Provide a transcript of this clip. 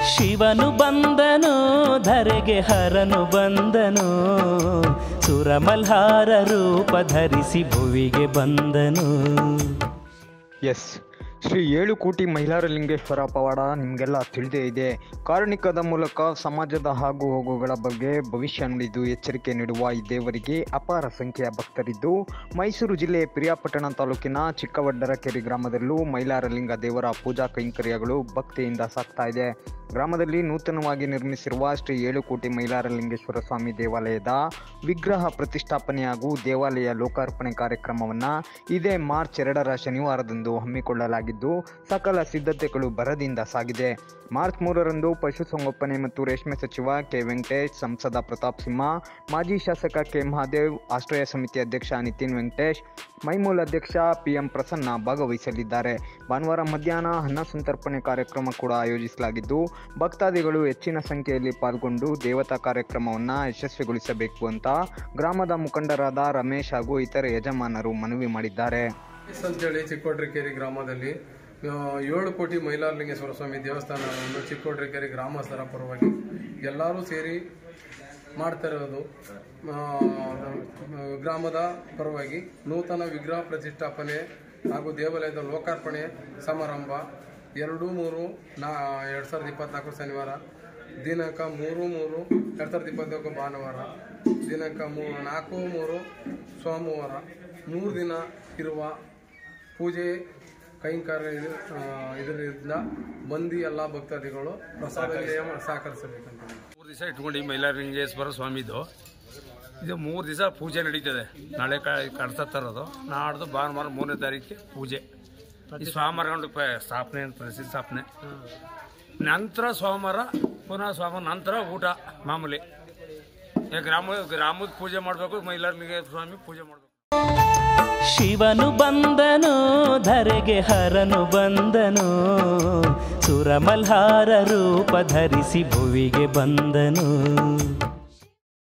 ಶಿವನು ಬಂದನು ಧರೆಗೆ ಹರನು ಬಂದನು ಸುರಮಲ್ಹಾರ ರೂಪ ಧರಿಸಿ ಭುವಿಗೆ ಬಂದನು. ಎಸ್, ಶ್ರೀ ಏಳುಕೋಟಿ ಮೈಲಾರಲಿಂಗೇಶ್ವರ ಪವಾಡ ನಿಮಗೆಲ್ಲ ತಿಳಿದೇ ಇದೆ. ಕಾರಣಿಕದ ಮೂಲಕ ಸಮಾಜದ ಆಗು ಹೋಗುಗಳ ಬಗ್ಗೆ ಭವಿಷ್ಯ ನುಡಿದು ಎಚ್ಚರಿಕೆ ನೀಡುವ ಈ ದೇವರಿಗೆ ಅಪಾರ ಸಂಖ್ಯೆಯ ಭಕ್ತರಿದ್ದು, ಮೈಸೂರು ಜಿಲ್ಲೆಯ ಪಿರಿಯಾಪಟ್ಟಣ ತಾಲೂಕಿನ ಚಿಕ್ಕವಡ್ಡರಕೆರೆ ಗ್ರಾಮದಲ್ಲೂ ಮೈಲಾರಲಿಂಗ ದೇವರ ಪೂಜಾ ಕೈಂಕರ್ಯಗಳು ಭಕ್ತಿಯಿಂದ ಸಾಗ್ತಾ ಇದೆ. ಗ್ರಾಮದಲ್ಲಿ ನೂತನವಾಗಿ ನಿರ್ಮಿಸಿರುವ ಶ್ರೀ ಏಳುಕೋಟಿ ಮೈಲಾರಲಿಂಗೇಶ್ವರ ಸ್ವಾಮಿ ದೇವಾಲಯದ ವಿಗ್ರಹ ಪ್ರತಿಷ್ಠಾಪನೆ ಹಾಗೂ ದೇವಾಲಯ ಲೋಕಾರ್ಪಣೆ ಕಾರ್ಯಕ್ರಮವನ್ನು ಇದೇ ಮಾರ್ಚ್ 2ರ ಶನಿವಾರದಂದು ಹಮ್ಮಿಕೊಳ್ಳಲಾಗಿದ್ದು, ಸಕಲ ಸಿದ್ಧತೆಗಳು ಭರದಿಂದ ಸಾಗಿದೆ. ಮಾರ್ಚ್ 3ರಂದು ಪಶುಸಂಗೋಪನೆ ಮತ್ತು ರೇಷ್ಮೆ ಸಚಿವ ಕೆ ವೆಂಕಟೇಶ್, ಸಂಸದ ಪ್ರತಾಪ್ ಸಿಂಹ, ಮಾಜಿ ಶಾಸಕ ಕೆ ಮಹಾದೇವ್, ಆಶ್ರಯ ಸಮಿತಿ ಅಧ್ಯಕ್ಷ ನಿತಿನ್ ವೆಂಕಟೇಶ್, ಮೈಮೂಲ್ ಅಧ್ಯಕ್ಷ PM ಪ್ರಸನ್ನ ಭಾಗವಹಿಸಲಿದ್ದಾರೆ. ಭಾನುವಾರ ಮಧ್ಯಾಹ್ನ ಅನ್ನ ಸಂತರ್ಪಣೆ ಕಾರ್ಯಕ್ರಮ ಕೂಡ ಆಯೋಜಿಸಲಾಗಿದ್ದು, ಭಕ್ತಾದಿಗಳು ಹೆಚ್ಚಿನ ಸಂಖ್ಯೆಯಲ್ಲಿ ಪಾಲ್ಗೊಂಡು ದೇವತಾ ಕಾರ್ಯಕ್ರಮವನ್ನು ಯಶಸ್ವಿಗೊಳಿಸಬೇಕು ಅಂತ ಗ್ರಾಮದ ಮುಖಂಡರಾದ ರಮೇಶ್ ಹಾಗೂ ಇತರ ಯಜಮಾನರು ಮನವಿ ಮಾಡಿದ್ದಾರೆ. ಅಂತೇಳಿ ಚಿಕ್ಕೋಡ್ರೆಕೆರೆ ಗ್ರಾಮದಲ್ಲಿ 7 ಕೋಟಿ ಮೈಲಾರಲಿಂಗೇಶ್ವರ ಸ್ವಾಮಿ ದೇವಸ್ಥಾನವನ್ನು ಚಿಕ್ಕೋಡ್ರೆಕೆರೆ ಗ್ರಾಮಸ್ಥರ ಪರವಾಗಿ ಎಲ್ಲರೂ ಸೇರಿ ಮಾಡ್ತಾ ಇರೋದು. ಗ್ರಾಮದ ಪರವಾಗಿ ನೂತನ ವಿಗ್ರಹ ಪ್ರತಿಷ್ಠಾಪನೆ ಹಾಗೂ ದೇವಾಲಯದ ಲೋಕಾರ್ಪಣೆ ಸಮಾರಂಭ 2/3/2024 ಶನಿವಾರ, ದಿನಾಂಕ 3/3/2024 ಭಾನುವಾರ, ದಿನಾಂಕ 4/3 ಸೋಮವಾರ, 3 ದಿನ ಇರುವ ಪೂಜೆ ಕೈಂಕರ್ಯ ಇದರಿಂದ ಬಂದು ಎಲ್ಲ ಭಕ್ತಾದಿಗಳು ಪ್ರಸಾದ ಸಹಕರಿಸಬೇಕಂತ 3 ದಿವಸ ಇಟ್ಕೊಂಡು ಮೈಲಾರಲಿಂಗೇಶ್ವರ ಸ್ವಾಮಿದು ಇದು 3 ದಿವಸ ಪೂಜೆ ನಡೀತದೆ. ನಾಳೆ ಕಡ್ತಾ ತರೋದು, ನಾಡ್ದು ಭಾನುವಾರ 3ನೇ ತಾರೀಕಿಗೆ ಪೂಜೆ. ಈ ಸೋಮವಾರ ಸ್ಥಾಪನೆ ಪ್ರತಿಷ್ಠಾಪನೆ ನಂತರ ಸೋಮವಾರ ಪುನಃ ಸೋಮವಾರ ನಂತರ ಊಟ ಮಾಮೂಲಿ. ಗ್ರಾಮದ ಪೂಜೆ ಮಾಡಬೇಕು, ಮೈಲಾರಲಿಂಗೇಶ್ವರ ಸ್ವಾಮಿ ಪೂಜೆ ಮಾಡಬೇಕು. ಶಿವನು ಬಂದನು ಧರೆಗೆ ಹರನು ಬಂದನು ಸುರಮಲ್ಹಾರ ರೂಪ ಧರಿಸಿ ಭುವಿಗೆ ಬಂದನು.